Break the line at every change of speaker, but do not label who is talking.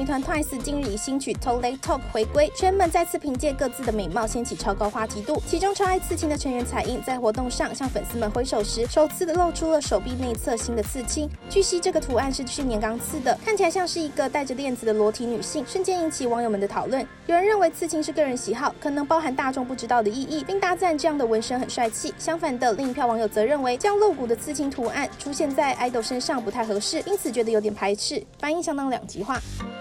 团 Twice 近日以新曲 Too Late Talk 回归，圈们再次凭借各自的美貌掀起超高话题度。其中超爱刺青的成员彩印在活动上向粉丝们挥手时，首次露出了手臂内侧新的刺青。据悉，这个图案是去年刚刺的，看起来像是一个戴着链子的裸体女性，瞬间引起网友们的讨论。有人认为刺青是个人喜好，可能包含大众不知道的意义，并大赞这样的纹身很帅气。相反的，另一票网友则认为这样露骨的刺青图案出现在 idol 身上不太合适，因此觉得有点排斥，反应相当两极化。